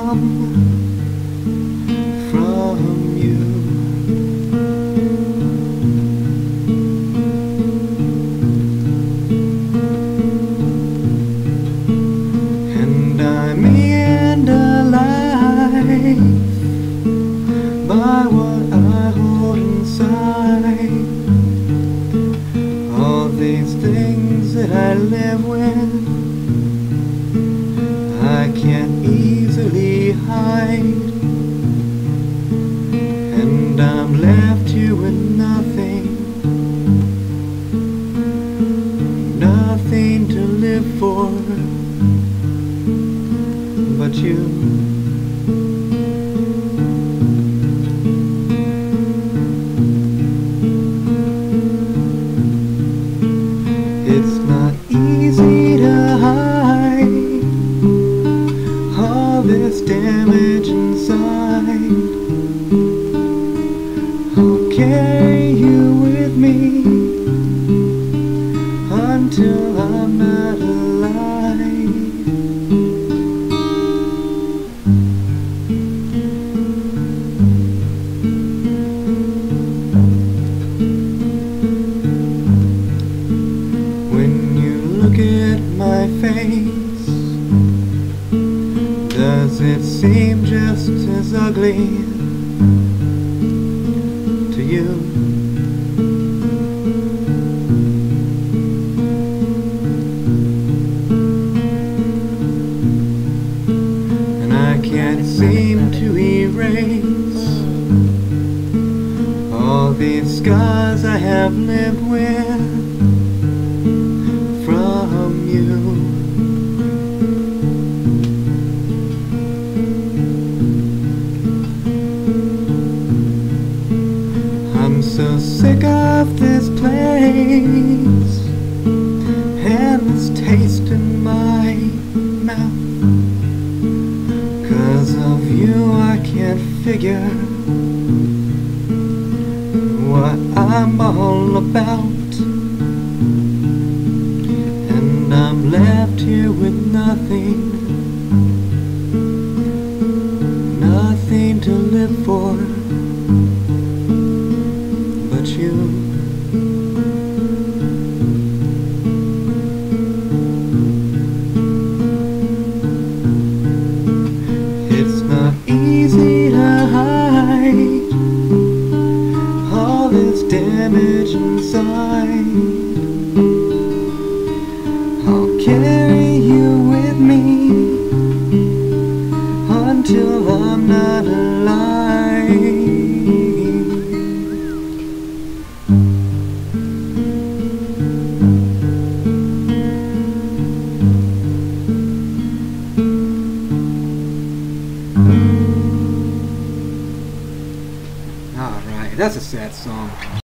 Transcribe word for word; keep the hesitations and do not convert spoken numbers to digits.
come from you. And I'm in the life by what I hold inside. All these things that I live with, I can't easily hide. And I'm left here with nothing, nothing to live for but you. It's not easy to hide all this damage inside. I'll carry you with me until I'm not alive. When you look at my face, does it seem just as ugly to you? And I can't seem to erase all these scars I have lived with from you. I'm so sick of this place and this taste in my mouth. 'Cause of you I can't figure what I'm all about. And I'm left here with nothing, nothing to live for but you. It's not easy to hide all this damage inside. I'll carry you with me until I'm not alive. Alright, that's a sad song.